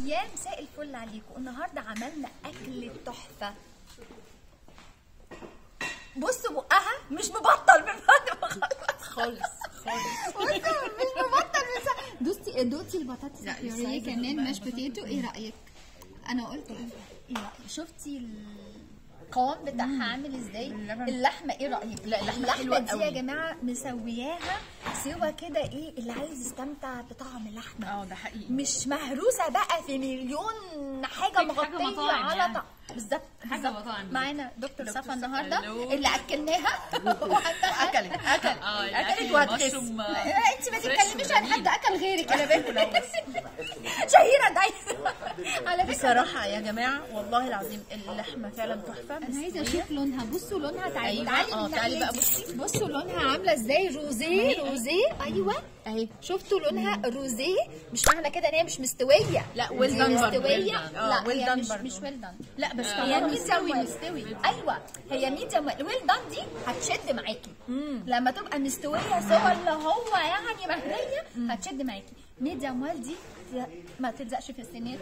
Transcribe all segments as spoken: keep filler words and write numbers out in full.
يا مساء الفل عليكم. النهارده عملنا اكل تحفه. بصوا بقها مش مبطل من بعد ما خلص خالص خالص. بصوا مش مبطل من دوستي دوتي البطاطس البيوريه كمان ماش بوتيتو. ايه رايك؟ انا قلت ايه رايك؟ شفتي القوام بتاعها عامل ازاي؟ اللحمه ايه رايك؟ لا اللحمه حلوه قوي دي يا جماعه، مسوياها سوا كده. ايه اللي عايز يستمتع بطعم اللحمه؟ اه ده حقيقي، مش مهروسه بقى في مليون حاجه مغطيه على طعم. بالظبط حاجه مطاعم. معانا دكتور صفا النهارده اللي اكلناها وحتى اكلت اكل اكلت وهتخس. انت ما تتكلميش عن حد اكل غيرك، انا باكل اهو. شهيره دايما على فكره. بصراحه يا جماعه والله العظيم اللحمه فعلا تحفه. انا عايزه اشوف لونها. بصوا لونها. تعالي أيوة. تعالي اه تعالي بقى بصي. بصوا لونها عامله ازاي. روزيه روزيه. ايوه اهي شفتوا لونها روزيه. مش معنى كده ان هي مش مستويه. لا ويل دان مستويه. لا ويل هي دان مش مش ويل دان. لا بس هي مستوي ميديوم مستوي. ايوه هي ميديوم ويل دان دي هتشد معاكي. لما تبقى مستويه سوا اللي هو يعني مهريه هتشد معاكي. ميديوم ويل دي ما تلزقش في السنين.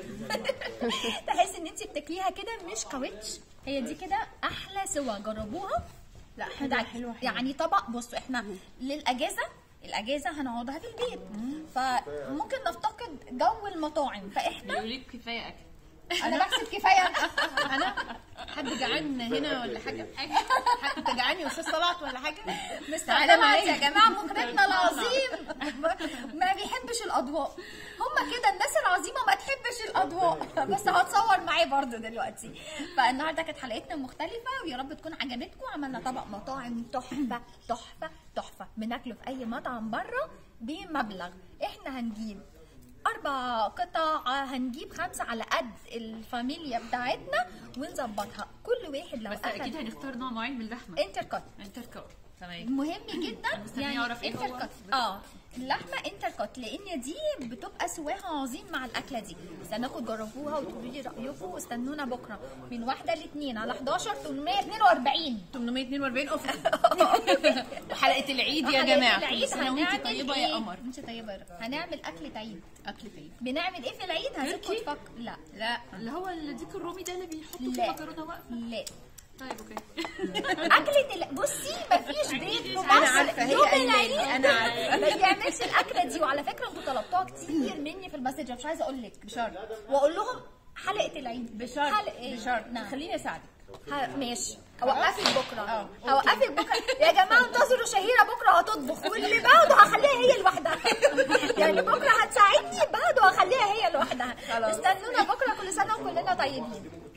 تحس ان انت بتاكليها كده مش كاوتش. هي دي كده احلى سوا. جربوها. لا حلوه حلوه يعني طبق. بصوا احنا للاجازه الاجازه هنقعدها في البيت، فممكن نفتقد جو المطاعم، فاحنا بيقول لك كفايه اكل. انا بحسب كفايه. انا حد جعان هنا ولا حاجه؟ حد جعان يا استاذ صلعت ولا حاجه؟ مستعجله يا جماعه. مخرجنا العظيم ما بيحبش الاضواء. هما كده الناس العظيمه ما تحبش الاضواء. بس هتصور معاه برضو دلوقتي. فالنهارده كانت حلقتنا مختلفه ويا رب تكون عجبتكم. عملنا طبق مطاعم تحفه تحفه تحفه. بناكله في اي مطعم بره بمبلغ. احنا هنجيب أربع قطع، هنجيب خمسة على قد الفاميليا بتاعتنا ونظبطها. كل واحد لو بس اكيد هنختار نوع معين من اللحمه. انتر كات. انتر كات تمام. مهم جدا يعني اعرف ايه هو. اه اللحمه انتر كات، لان دي بتبقى سواها عظيم مع الاكله دي. بس هناخد جربوها وتقولوا لي رايكم. واستنونا بكره من واحده لاثنين على حداشر ثمانمائة واثنين وأربعين ثمانمائة واثنين وأربعين اوف. وحلقه العيد يا جماعه. العيد هنعمل طيبه إيه؟ يا قمر. انت طيبه يا رب. هنعمل اكله عيد. اكل عيد. بنعمل ايه في العيد؟ هسيبكم تفكروا. لا لا اللي هو الديك الرومي ده اللي بيحطوا فيه لا. مكرونه واقفه. لا طيب اوكي. اكله ال... بصي مفيش بيت في مصر انا عارفه هي يوم قايلة العيد لي. انا عارفه ما بيعملش الاكله دي. وعلى فكره انتوا طلبتوها كتير مني في المسج، مش عايزه اقول لك بشرط واقول لهم حلقه العيد بشرط حلقه ايه؟ بشرط نعم. خليني اساعدك. ه... ماشي هوقفك بكره. اه هوقفك بكره يا جماعه. انتظروا شهيره بكره هتطبخ، واللي بعده هخليها هي لوحدها. يعني بكره هتساعدني، بعده هخليها هي لوحدها. استنونا بكره. كل سنه وكلنا طيبين.